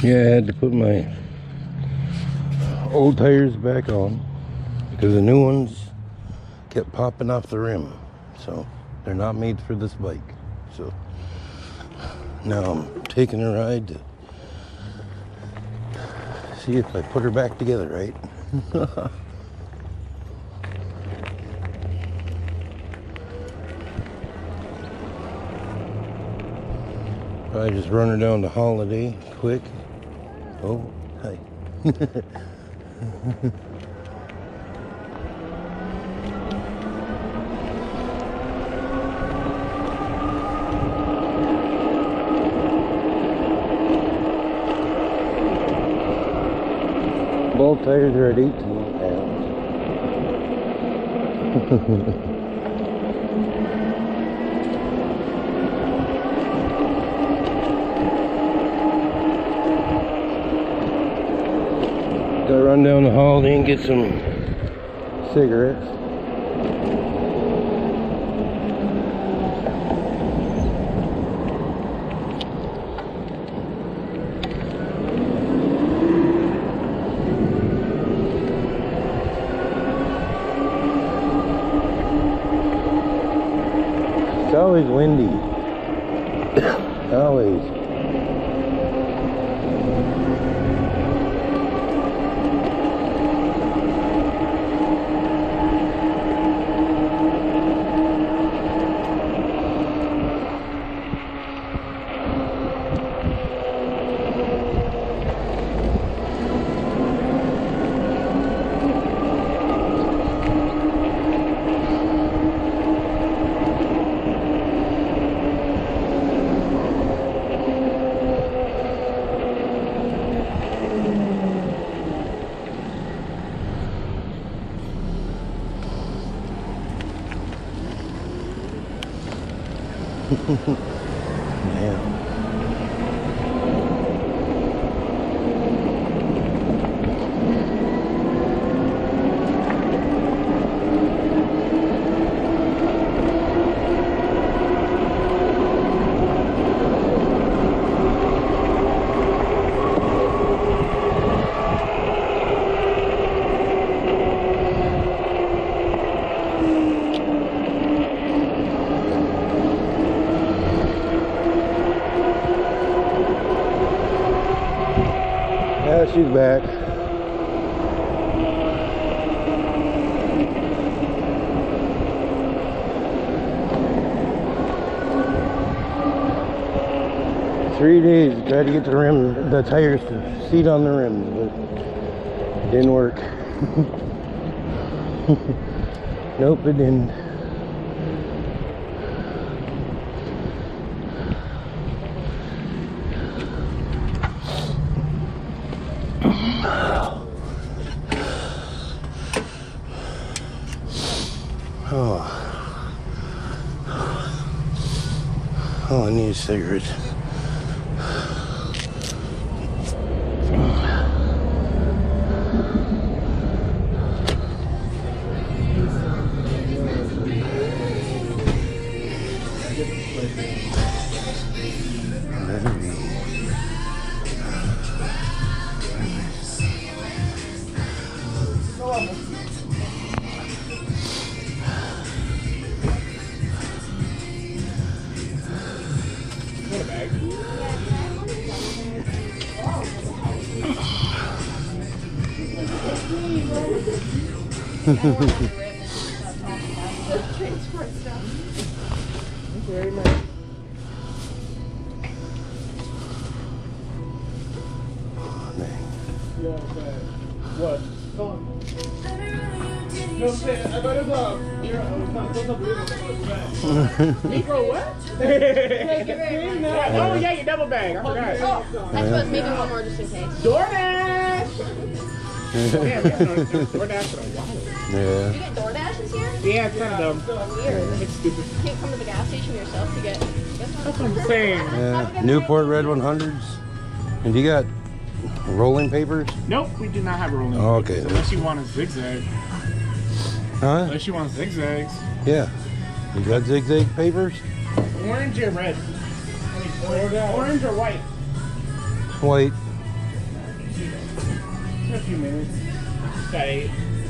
Yeah, I had to put my old tires back on because the new ones kept popping off the rim. So they're not made for this bike. So now I'm taking a ride to see if I put her back together right. Probably just run her down to Holiday quick. Oh, hi. Both tires are at 18 pounds. Gotta run down the Holiday and get some cigarettes. It's always windy. Always. Yeah. Yeah, she's back. Three days to try to get the tires to seat on the rims, but it didn't work. Nope, it didn't. Oh, I need a cigarette. Very much. What? No, I'm saying, I got his Negro what? Oh yeah, your double bag. I forgot. Oh, I suppose maybe one more just in case. DoorDash! Damn, we haven't done DoorDash for a while. Yeah. You get DoorDashes here? Yeah, it's kind of dumb. Weird. It's stupid. You can't come to the gas station yourself to get... That's what I'm saying. Yeah. Newport Red 100s. And you got rolling papers? Nope, we do not have rolling Oh, papers. okay. Unless you want a zigzag. Huh? Unless you want zigzags. Yeah. You got zigzag papers? Orange or red? Orange or white? White. In a few minutes. Got 8.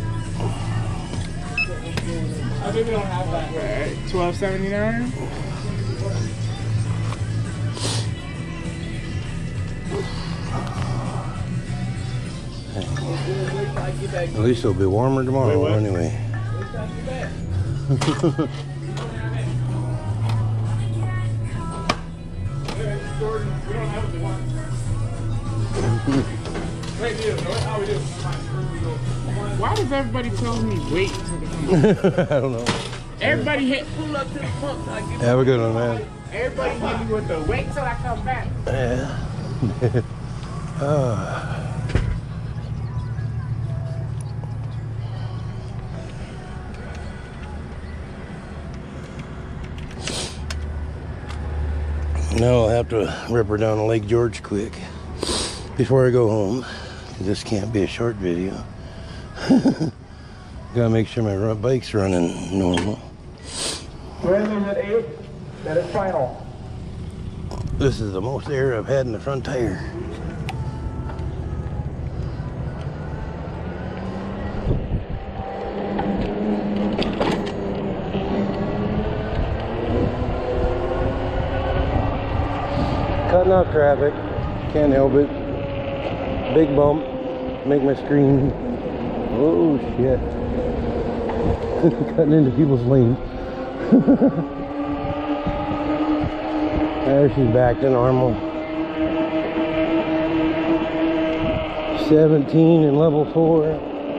I think we don't have that. Right. $12.79. At least it'll be warmer tomorrow anyway. Why does everybody tell me wait until they come I don't know. Everybody hit pull up to the pump. So I get Have a good one, man. Everybody hit me with the wait till I come back. Yeah. Now I'll have to rip her down to Lake George quick before I go home. This can't be a short video. Gotta make sure my bike's running normal. Weather's at 8. That is final. This is the most air I've had in the front tire. Cutting off traffic, can't help it. Big bump, make my screen. Oh shit. Cutting into people's lanes. There she's back to normal. 17 in level 4.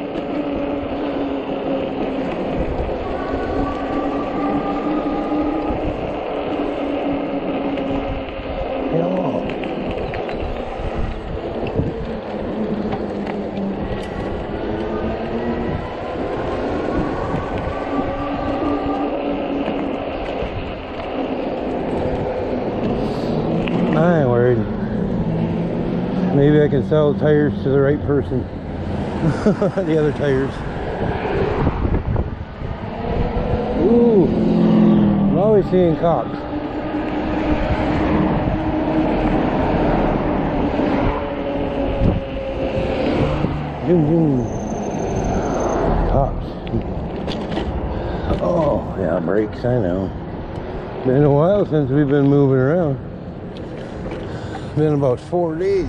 I ain't worried. Maybe I can sell the tires to the right person. The other tires. Ooh, I'm always seeing cops. Zoom, zoom. Cops. Oh, yeah, brakes, I know. Been a while since we've been moving around. Been about 4 days.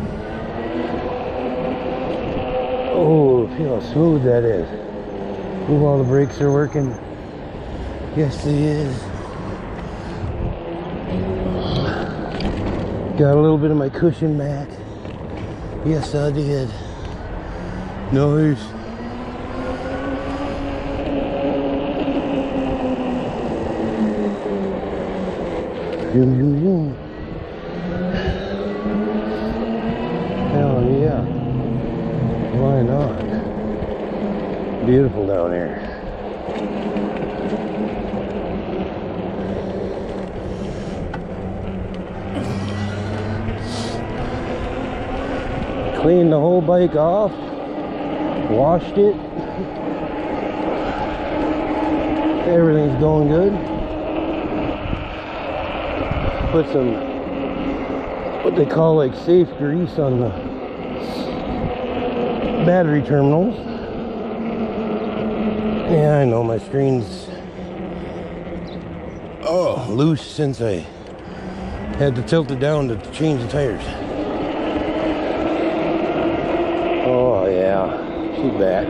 Oh, feel how smooth that is. Ooh, all the brakes are working. Yes, it is. Got a little bit of my cushion back. Yes, I did. Noise. Zoom, zoom, zoom. Hell yeah. Why not? Beautiful down here. Cleaned the whole bike off. Washed it. Everything's going good. Put some, what they call like safe grease on the battery terminals. Yeah, I know my screen's loose since I had to tilt it down to change the tires. Oh yeah, she's back.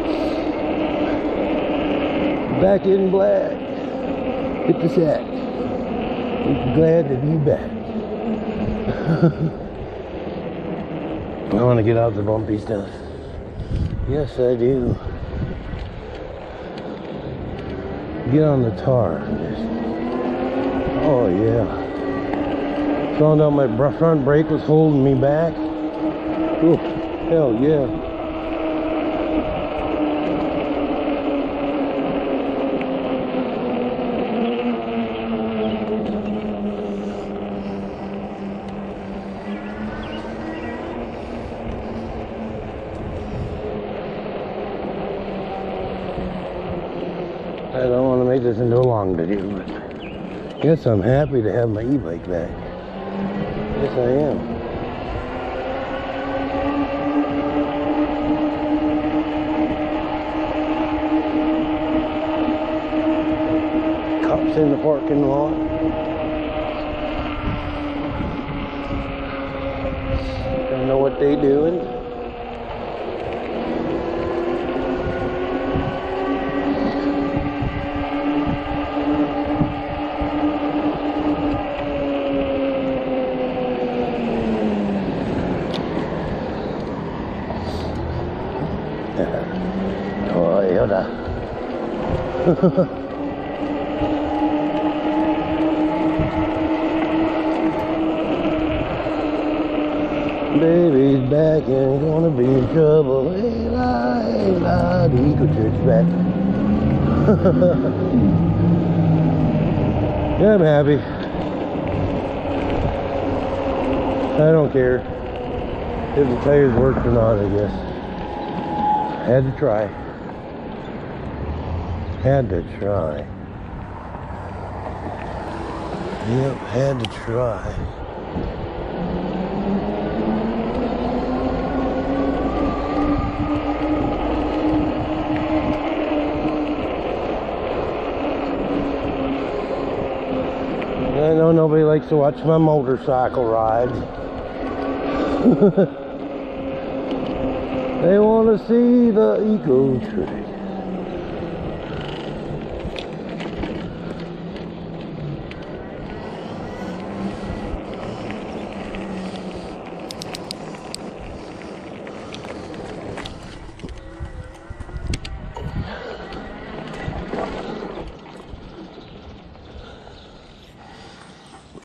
Back in black. Hit the sack. Glad to be back. I want to get out the bumpy stuff. Yes, I do. Get on the tar. Oh yeah. Found out my front brake was holding me back. Oh, hell yeah. I don't want to make this into a long video, but I guess I'm happy to have my e-bike back. Yes, I am. It's in the parking lot. Don't know what they doing. Toyota. Baby's back and gonna be in trouble. Hey la, the Eco Church back. Yeah, I'm happy. I don't care if the tires worked or not, I guess. Had to try. Had to try. Yep, had to try. I know nobody likes to watch my motorcycle rides. They want to see the Eco Trail.